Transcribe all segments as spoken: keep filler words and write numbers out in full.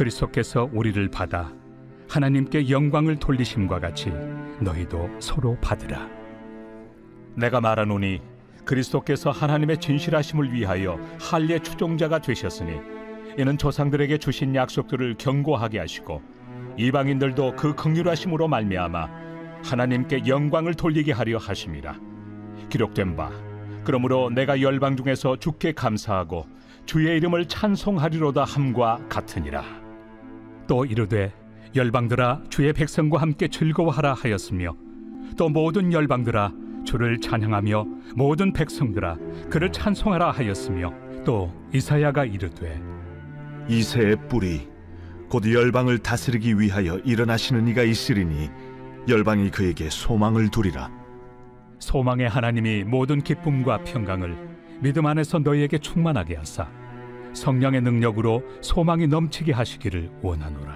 그리스도께서 우리를 받아 하나님께 영광을 돌리심과 같이 너희도 서로 받으라. 내가 말하노니 그리스도께서 하나님의 진실하심을 위하여 할례 추종자가 되셨으니 이는 조상들에게 주신 약속들을 견고하게 하시고 이방인들도 그 긍휼하심으로 말미암아 하나님께 영광을 돌리게 하려 하심이라. 기록된 바 그러므로 내가 열방 중에서 주께 감사하고 주의 이름을 찬송하리로다 함과 같으니라. 또 이르되 열방들아 주의 백성과 함께 즐거워하라 하였으며 또 모든 열방들아 주를 찬양하며 모든 백성들아 그를 찬송하라 하였으며 또 이사야가 이르되 이새의 뿌리 곧 열방을 다스리기 위하여 일어나시는 이가 있으리니 열방이 그에게 소망을 두리라. 소망의 하나님이 모든 기쁨과 평강을 믿음 안에서 너희에게 충만하게 하사 성령의 능력으로 소망이 넘치게 하시기를 원하노라.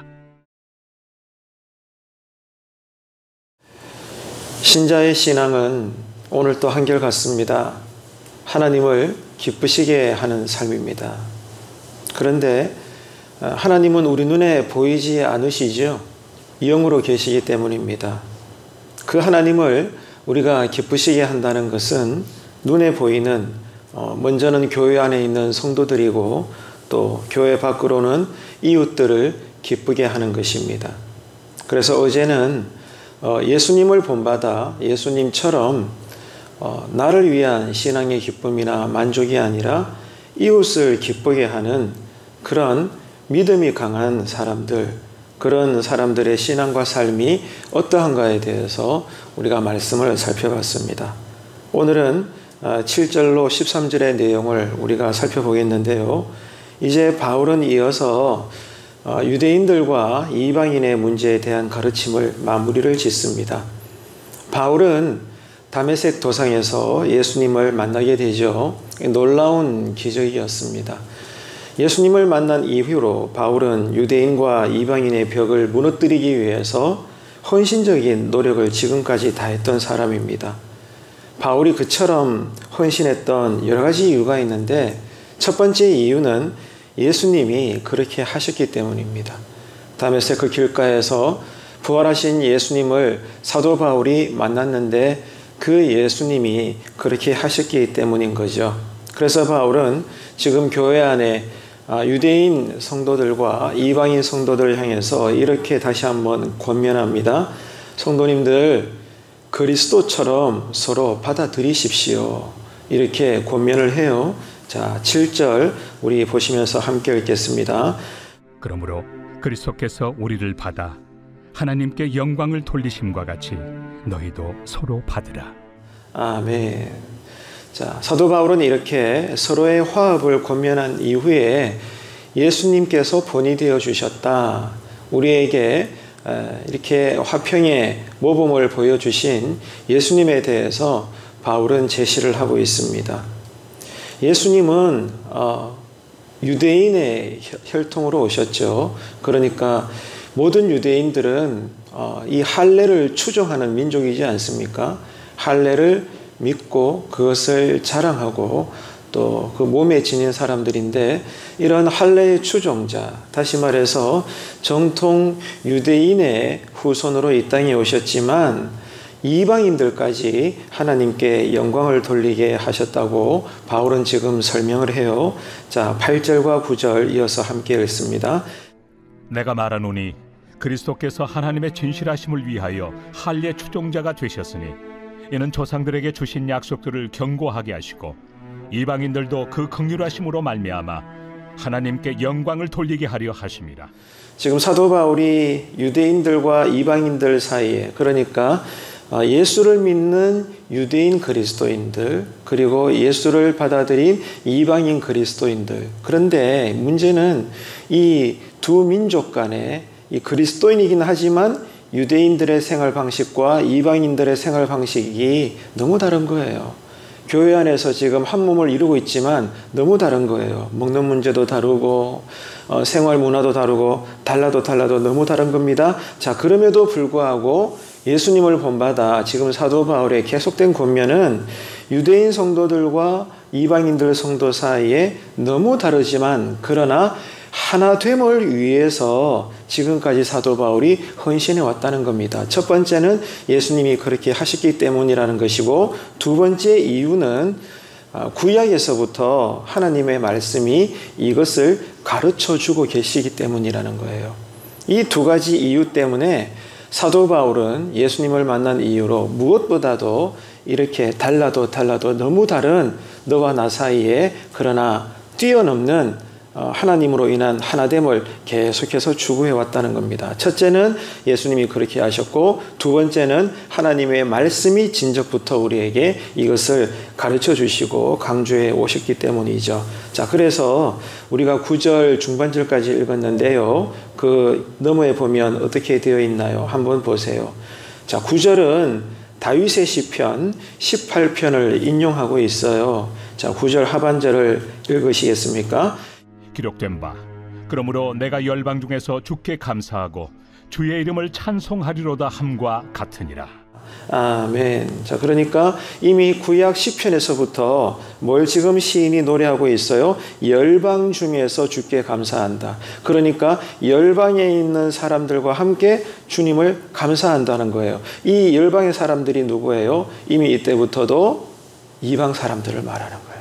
신자의 신앙은 오늘도 한결같습니다. 하나님을 기쁘시게 하는 삶입니다. 그런데 하나님은 우리 눈에 보이지 않으시죠? 영으로 계시기 때문입니다. 그 하나님을 우리가 기쁘시게 한다는 것은 눈에 보이는 먼저는 교회 안에 있는 성도들이고 또 교회 밖으로는 이웃들을 기쁘게 하는 것입니다. 그래서 어제는 예수님을 본받아 예수님처럼 나를 위한 신앙의 기쁨이나 만족이 아니라 이웃을 기쁘게 하는 그런 믿음이 강한 사람들, 그런 사람들의 신앙과 삶이 어떠한가에 대해서 우리가 말씀을 살펴봤습니다. 오늘은 칠 절로 십삼 절의 내용을 우리가 살펴보겠는데요. 이제 바울은 이어서 유대인들과 이방인의 문제에 대한 가르침을 마무리를 짓습니다. 바울은 다메섹 도상에서 예수님을 만나게 되죠. 놀라운 기적이었습니다. 예수님을 만난 이후로 바울은 유대인과 이방인의 벽을 무너뜨리기 위해서 헌신적인 노력을 지금까지 다했던 사람입니다. 바울이 그처럼 헌신했던 여러 가지 이유가 있는데 첫 번째 이유는 예수님이 그렇게 하셨기 때문입니다. 다메섹 그 길가에서 부활하신 예수님을 사도 바울이 만났는데 그 예수님이 그렇게 하셨기 때문인 거죠. 그래서 바울은 지금 교회 안에 유대인 성도들과 이방인 성도들을 향해서 이렇게 다시 한번 권면합니다. 성도님들 그리스도처럼 서로 받아들이십시오. 이렇게 권면을 해요. 자, 칠 절 우리 보시면서 함께 읽겠습니다. 그러므로 그리스도께서 우리를 받아 하나님께 영광을 돌리심과 같이 너희도 서로 받으라. 아멘. 자, 사도 바울은 이렇게 서로의 화합을 권면한 이후에 예수님께서 본이 되어 주셨다. 우리에게 이렇게 화평의 모범을 보여주신 예수님에 대해서 바울은 제시를 하고 있습니다. 예수님은 유대인의 혈통으로 오셨죠. 그러니까 모든 유대인들은 이 할례를 추종하는 민족이지 않습니까? 할례를 믿고 그것을 자랑하고 또 그 몸에 지닌 사람들인데 이런 할례의 추종자, 다시 말해서 정통 유대인의 후손으로 이 땅에 오셨지만 이방인들까지 하나님께 영광을 돌리게 하셨다고 바울은 지금 설명을 해요. 자, 팔 절과 구 절 이어서 함께 읽습니다. 내가 말하노니 그리스도께서 하나님의 진실하심을 위하여 할례 추종자가 되셨으니 이는 조상들에게 주신 약속들을 견고하게 하시고 이방인들도 그 긍휼하심으로 말미암아 하나님께 영광을 돌리게 하려 하심이라. 지금 사도 바울이 유대인들과 이방인들 사이에, 그러니까 예수를 믿는 유대인 그리스도인들 그리고 예수를 받아들인 이방인 그리스도인들, 그런데 문제는 이 두 민족 간에 이 그리스도인이긴 하지만 유대인들의 생활 방식과 이방인들의 생활 방식이 너무 다른 거예요. 교회 안에서 지금 한 몸을 이루고 있지만 너무 다른 거예요. 먹는 문제도 다르고 어, 생활 문화도 다르고 달라도 달라도 너무 다른 겁니다. 자, 그럼에도 불구하고 예수님을 본받아 지금 사도 바울의 계속된 권면은 유대인 성도들과 이방인들 성도 사이에 너무 다르지만 그러나 하나됨을 위해서 지금까지 사도 바울이 헌신해 왔다는 겁니다. 첫 번째는 예수님이 그렇게 하셨기 때문이라는 것이고, 두 번째 이유는 구약에서부터 하나님의 말씀이 이것을 가르쳐 주고 계시기 때문이라는 거예요. 이 두 가지 이유 때문에 사도 바울은 예수님을 만난 이유로 무엇보다도 이렇게 달라도 달라도 너무 다른 너와 나 사이에 그러나 뛰어넘는 하나님으로 인한 하나됨을 계속해서 추구해 왔다는 겁니다. 첫째는 예수님이 그렇게 하셨고, 두 번째는 하나님의 말씀이 진적부터 우리에게 이것을 가르쳐 주시고 강조해 오셨기 때문이죠. 자, 그래서 우리가 구 절 중반절까지 읽었는데요. 그 너머에 보면 어떻게 되어 있나요? 한번 보세요. 자, 구 절은 다윗의 시편 십팔 편을 인용하고 있어요. 자, 구 절 하반절을 읽으시겠습니까? 기록된 바 그러므로 내가 열방 중에서 주께 감사하고 주의 이름을 찬송하리로다 함과 같으니라. 아멘. 자, 그러니까 이미 구약 시편에서부터 뭘 지금 시인이 노래하고 있어요? 열방 중에서 주께 감사한다. 그러니까 열방에 있는 사람들과 함께 주님을 감사한다는 거예요. 이 열방의 사람들이 누구예요? 이미 이때부터도 이방 사람들을 말하는 거예요.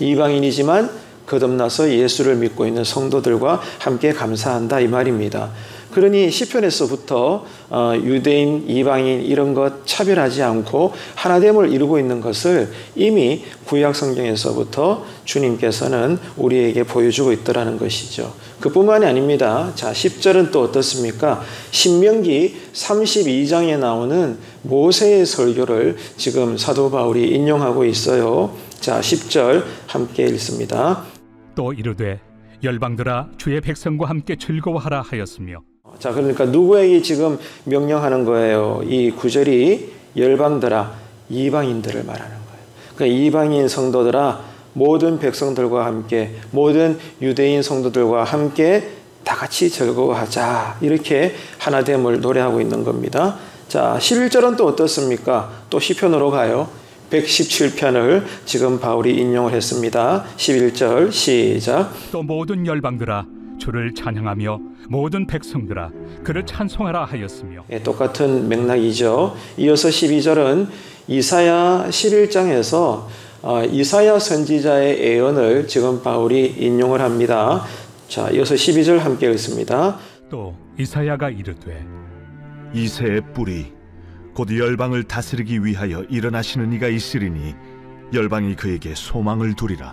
이방인이지만 거듭나서 예수를 믿고 있는 성도들과 함께 감사한다 이 말입니다. 그러니 시편에서부터 유대인, 이방인 이런 것 차별하지 않고 하나됨을 이루고 있는 것을 이미 구약 성경에서부터 주님께서는 우리에게 보여주고 있더라는 것이죠. 그뿐만이 아닙니다. 자, 십 절은 또 어떻습니까? 신명기 삼십이 장에 나오는 모세의 설교를 지금 사도 바울이 인용하고 있어요. 자, 십 절 함께 읽습니다. 또 이르되 열방들아 주의 백성과 함께 즐거워하라 하였으며. 자, 그러니까 누구에게 지금 명령하는 거예요? 이 구절이 열방들아, 이방인들을 말하는 거예요. 그러니까 이방인 성도들아, 모든 백성들과 함께, 모든 유대인 성도들과 함께 다 같이 즐거워하자. 이렇게 하나됨을 노래하고 있는 겁니다. 자, 십일 절은 또 어떻습니까? 또 시편으로 가요. 백십칠 편을 지금 바울이 인용을 했습니다. 십일 절 시작. 또 모든 열방들아 주를 찬양하며 모든 백성들아 그를 찬송하라 하였으며. 예, 똑같은 맥락이죠. 이어서 십이 절은 이사야 십일 장에서 어, 이사야 선지자의 예언을 지금 바울이 인용을 합니다. 자, 이어서 십이 절 함께 읽습니다. 또 이사야가 이르되 이새의 뿌리 곧 열방을 다스리기 위하여 일어나시는 이가 있으리니 열방이 그에게 소망을 두리라.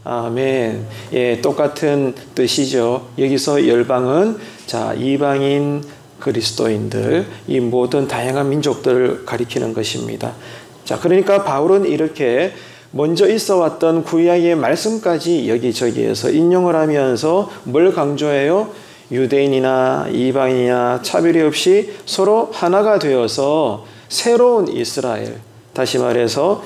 아멘. 예, 똑같은 뜻이죠. 여기서 열방은 자, 이방인 그리스도인들, 이 모든 다양한 민족들을 가리키는 것입니다. 자, 그러니까 바울은 이렇게 먼저 있어 왔던 구약의 말씀까지 여기저기에서 인용을 하면서 뭘 강조해요? 유대인이나 이방인이나 차별이 없이 서로 하나가 되어서 새로운 이스라엘, 다시 말해서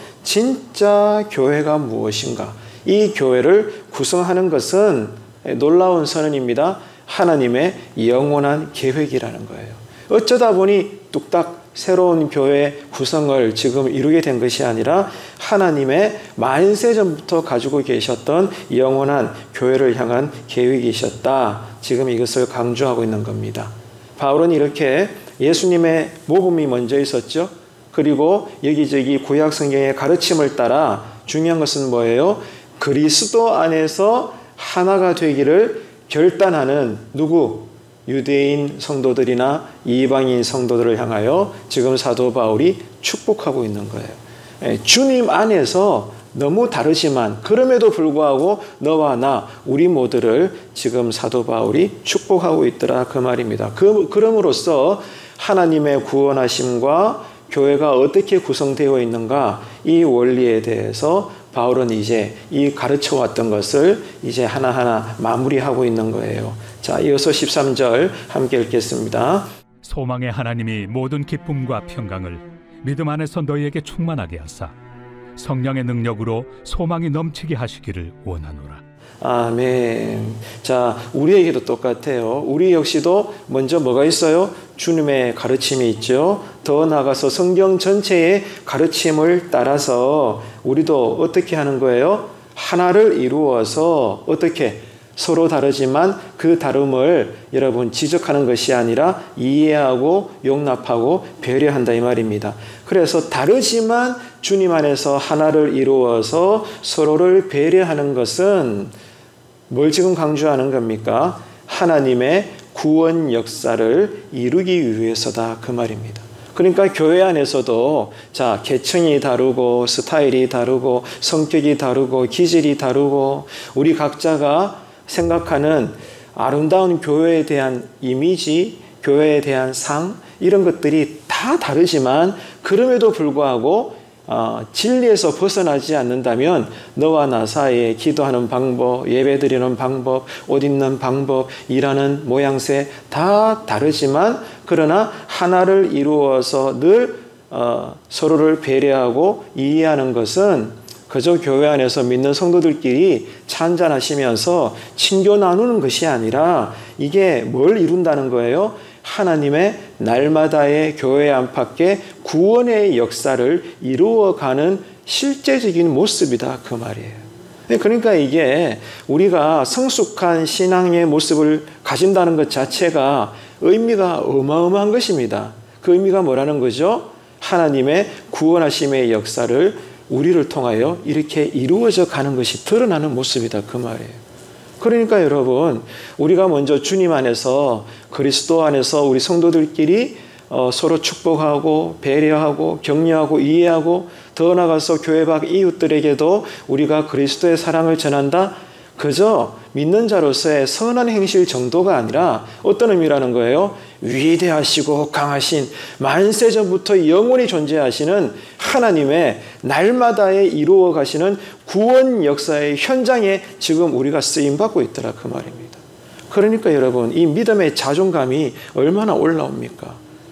진짜 교회가 무엇인가, 이 교회를 구성하는 것은 놀라운 선언입니다. 하나님의 영원한 계획이라는 거예요. 어쩌다 보니 뚝딱 새로운 교회 구성을 지금 이루게 된 것이 아니라 하나님의 만세전부터 가지고 계셨던 영원한 교회를 향한 계획이셨다. 지금 이것을 강조하고 있는 겁니다. 바울은 이렇게 예수님의 모범이 먼저 있었죠. 그리고 여기저기 구약 성경의 가르침을 따라 중요한 것은 뭐예요? 그리스도 안에서 하나가 되기를 결단하는 누구? 유대인 성도들이나 이방인 성도들을 향하여 지금 사도 바울이 축복하고 있는 거예요. 주님 안에서 너무 다르지만 그럼에도 불구하고 너와 나 우리 모두를 지금 사도 바울이 축복하고 있더라 그 말입니다. 그, 그럼으로써 하나님의 구원하심과 교회가 어떻게 구성되어 있는가 이 원리에 대해서 바울은 이제 이 가르쳐 왔던 것을 이제 하나하나 마무리하고 있는 거예요. 자, 이어서 십삼 절 함께 읽겠습니다. 소망의 하나님이 모든 기쁨과 평강을 믿음 안에서 너희에게 충만하게 하사 성령의 능력으로 소망이 넘치게 하시기를 원하노라. 아멘. 자, 우리에게도 똑같아요. 우리 역시도 먼저 뭐가 있어요? 주님의 가르침이 있죠. 더 나아가서 성경 전체의 가르침을 따라서 우리도 어떻게 하는 거예요? 하나를 이루어서 어떻게 서로 다르지만 그 다름을 여러분 지적하는 것이 아니라 이해하고 용납하고 배려한다 이 말입니다. 그래서 다르지만 주님 안에서 하나를 이루어서 서로를 배려하는 것은 뭘 지금 강조하는 겁니까? 하나님의 구원 역사를 이루기 위해서다 그 말입니다. 그러니까 교회 안에서도 자 계층이 다르고 스타일이 다르고 성격이 다르고 기질이 다르고 우리 각자가 생각하는 아름다운 교회에 대한 이미지, 교회에 대한 상 이런 것들이 다 다르지만 그럼에도 불구하고 어, 진리에서 벗어나지 않는다면 너와 나 사이에 기도하는 방법, 예배드리는 방법, 옷 입는 방법, 일하는 모양새 다 다르지만 그러나 하나를 이루어서 늘 어, 서로를 배려하고 이해하는 것은 그저 교회 안에서 믿는 성도들끼리 찬잔하시면서 친교 나누는 것이 아니라 이게 뭘 이룬다는 거예요? 하나님의 날마다의 교회 안팎의 구원의 역사를 이루어가는 실제적인 모습이다 그 말이에요. 그러니까 이게 우리가 성숙한 신앙의 모습을 가진다는 것 자체가 의미가 어마어마한 것입니다. 그 의미가 뭐라는 거죠? 하나님의 구원하심의 역사를 우리를 통하여 이렇게 이루어져 가는 것이 드러나는 모습이다 그 말이에요. 그러니까 여러분 우리가 먼저 주님 안에서 그리스도 안에서 우리 성도들끼리 어, 서로 축복하고 배려하고 격려하고 이해하고 더 나아가서 교회 밖 이웃들에게도 우리가 그리스도의 사랑을 전한다. 그저 믿는 자로서의 선한 행실 정도가 아니라 어떤 의미라는 거예요? 위대하시고 강하신 만세전부터 영원히 존재하시는 하나님의 날마다의 이루어 가시는 구원 역사의 현장에 지금 우리가 쓰임받고 있더라 그 말입니다. 그러니까 여러분 이 믿음의 자존감이 얼마나 올라옵니까?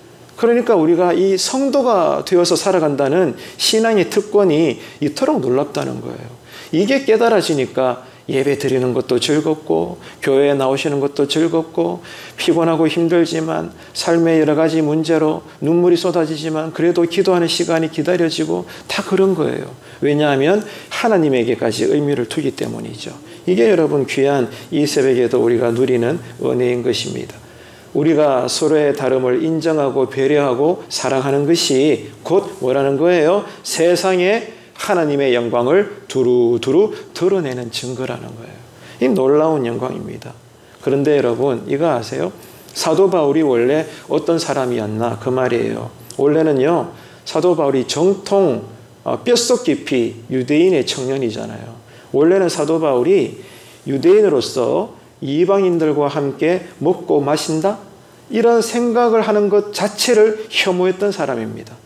그러니까 우리가 이 성도가 되어서 살아간다는 신앙의 특권이 이토록 놀랍다는 거예요. 이게 깨달아지니까 예배 드리는 것도 즐겁고 교회에 나오시는 것도 즐겁고 피곤하고 힘들지만 삶의 여러 가지 문제로 눈물이 쏟아지지만 그래도 기도하는 시간이 기다려지고 다 그런 거예요. 왜냐하면 하나님에게까지 의미를 두기 때문이죠. 이게 여러분 귀한 이 새벽에도 우리가 누리는 은혜인 것입니다. 우리가 서로의 다름을 인정하고 배려하고 사랑하는 것이 곧 뭐라는 거예요? 세상에 하나님의 영광을 두루두루 드러내는 증거라는 거예요. 이 놀라운 영광입니다. 그런데 여러분 이거 아세요? 사도 바울이 원래 어떤 사람이었나 그 말이에요. 원래는요 사도 바울이 정통 뼛속 깊이 유대인의 청년이잖아요. 원래는 사도 바울이 유대인으로서 이방인들과 함께 먹고 마신다? 이런 생각을 하는 것 자체를 혐오했던 사람입니다.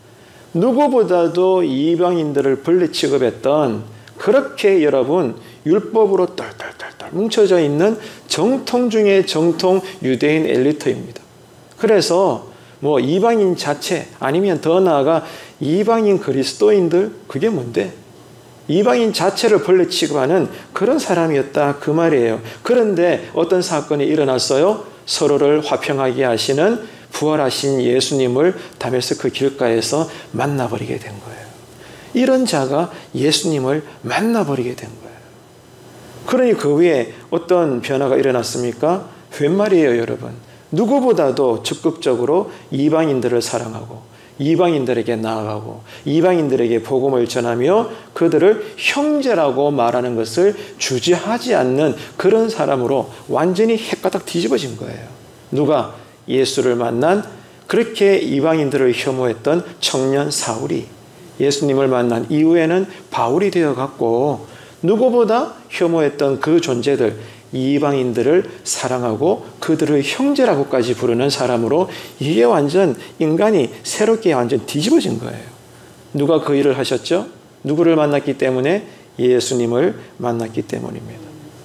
누구보다도 이방인들을 분리 취급했던 그렇게 여러분 율법으로 똘똘똘똘 뭉쳐져 있는 정통 중에 정통 유대인 엘리트입니다. 그래서 뭐 이방인 자체 아니면 더 나아가 이방인 그리스도인들 그게 뭔데? 이방인 자체를 분리 취급하는 그런 사람이었다 그 말이에요. 그런데 어떤 사건이 일어났어요? 서로를 화평하게 하시는 부활하신 예수님을 다메스크 길가에서 만나버리게 된 거예요. 이런 자가 예수님을 만나버리게 된 거예요. 그러니 그 위에 어떤 변화가 일어났습니까? 웬 말이에요 여러분. 누구보다도 적극적으로 이방인들을 사랑하고 이방인들에게 나아가고 이방인들에게 복음을 전하며 그들을 형제라고 말하는 것을 주저하지 않는 그런 사람으로 완전히 헷가닥 뒤집어진 거예요. 누가? 예수를 만난 그렇게 이방인들을 혐오했던 청년 사울이 예수님을 만난 이후에는 바울이 되어갔고 누구보다 혐오했던 그 존재들 이방인들을 사랑하고 그들을 형제라고까지 부르는 사람으로 이게 완전 인간이 새롭게 완전 뒤집어진 거예요. 누가 그 일을 하셨죠? 누구를 만났기 때문에? 예수님을 만났기 때문입니다.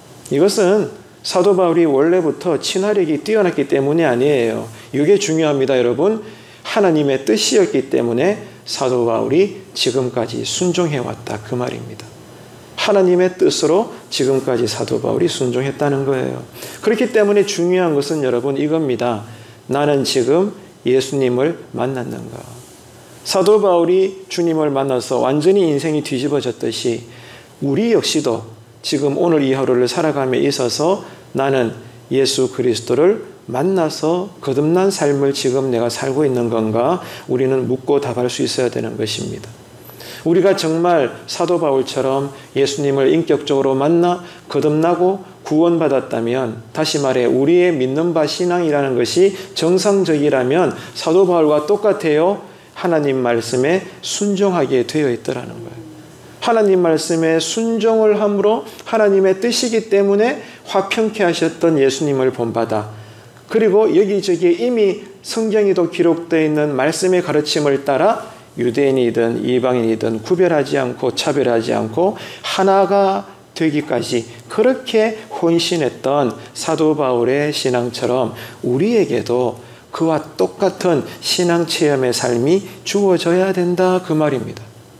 이것은 사도 바울이 원래부터 친화력이 뛰어났기 때문이 아니에요. 이게 중요합니다, 여러분. 하나님의 뜻이었기 때문에 사도 바울이 지금까지 순종해왔다 그 말입니다. 하나님의 뜻으로 지금까지 사도 바울이 순종했다는 거예요. 그렇기 때문에 중요한 것은 여러분 이겁니다. 나는 지금 예수님을 만났는가? 사도 바울이 주님을 만나서 완전히 인생이 뒤집어졌듯이 우리 역시도 지금 오늘 이 하루를 살아감에 있어서 나는 예수 그리스도를 만나서 거듭난 삶을 지금 내가 살고 있는 건가? 우리는 묻고 답할 수 있어야 되는 것입니다. 우리가 정말 사도 바울처럼 예수님을 인격적으로 만나 거듭나고 구원받았다면, 다시 말해 우리의 믿는 바 신앙이라는 것이 정상적이라면 사도 바울과 똑같아요. 하나님 말씀에 순종하게 되어 있더라는 거예요. 하나님 말씀에 순종을 함으로 하나님의 뜻이기 때문에 화평케 하셨던 예수님을 본받아, 그리고 여기저기 이미 성경에도 기록되어 있는 말씀의 가르침을 따라 유대인이든 이방인이든 구별하지 않고 차별하지 않고 하나가 되기까지 그렇게 혼신했던 사도 바울의 신앙처럼 우리에게도 그와 똑같은 신앙 체험의 삶이 주어져야 된다, 그 말입니다.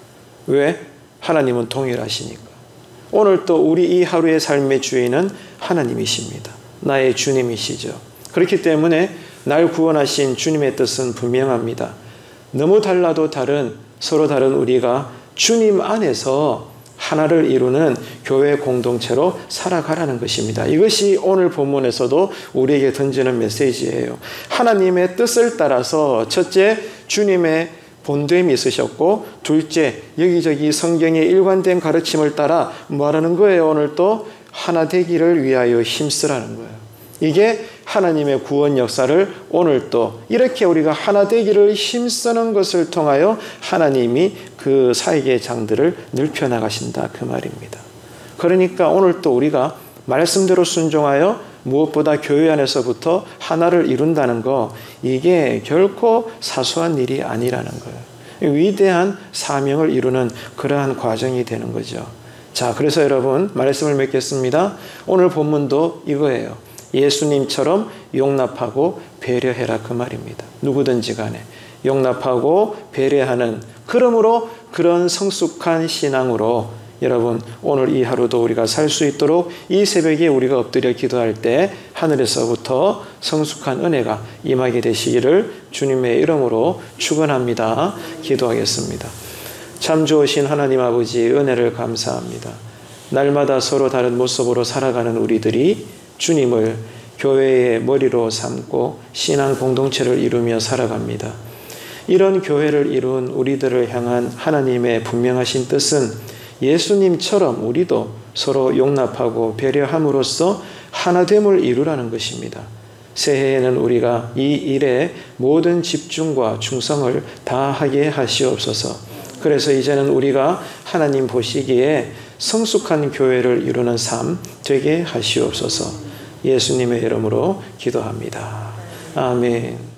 왜? 하나님은 동일하시니까. 오늘 또 우리 이 하루의 삶의 주인은 하나님이십니다. 나의 주님이시죠. 그렇기 때문에 날 구원하신 주님의 뜻은 분명합니다. 너무 달라도 다른, 서로 다른 우리가 주님 안에서 하나를 이루는 교회 공동체로 살아가라는 것입니다. 이것이 오늘 본문에서도 우리에게 던지는 메시지예요. 하나님의 뜻을 따라서 첫째, 주님의 본됨이 있으셨고, 둘째, 여기저기 성경의 일관된 가르침을 따라 뭐하라는 거예요? 오늘 또 하나 되기를 위하여 힘쓰라는 거예요. 이게 하나님의 구원 역사를 오늘 또 이렇게 우리가 하나 되기를 힘쓰는 것을 통하여 하나님이 그 사역의 장들을 넓혀나가신다, 그 말입니다. 그러니까 오늘 또 우리가 말씀대로 순종하여 무엇보다 교회 안에서부터 하나를 이룬다는 거, 이게 결코 사소한 일이 아니라는 거예요. 위대한 사명을 이루는 그러한 과정이 되는 거죠. 자, 그래서 여러분 말씀을 맺겠습니다. 오늘 본문도 이거예요. 예수님처럼 용납하고 배려해라, 그 말입니다. 누구든지 간에 용납하고 배려하는, 그러므로 그런 성숙한 신앙으로 여러분 오늘 이 하루도 우리가 살 수 있도록 이 새벽에 우리가 엎드려 기도할 때 하늘에서부터 성숙한 은혜가 임하게 되시기를 주님의 이름으로 축원합니다. 기도하겠습니다. 참 좋으신 하나님 아버지, 은혜를 감사합니다. 날마다 서로 다른 모습으로 살아가는 우리들이 주님을 교회의 머리로 삼고 신앙 공동체를 이루며 살아갑니다. 이런 교회를 이룬 우리들을 향한 하나님의 분명하신 뜻은 예수님처럼 우리도 서로 용납하고 배려함으로써 하나됨을 이루라는 것입니다. 새해에는 우리가 이 일에 모든 집중과 충성을 다하게 하시옵소서. 그래서 이제는 우리가 하나님 보시기에 성숙한 교회를 이루는 삶 되게 하시옵소서. 예수님의 이름으로 기도합니다. 아멘.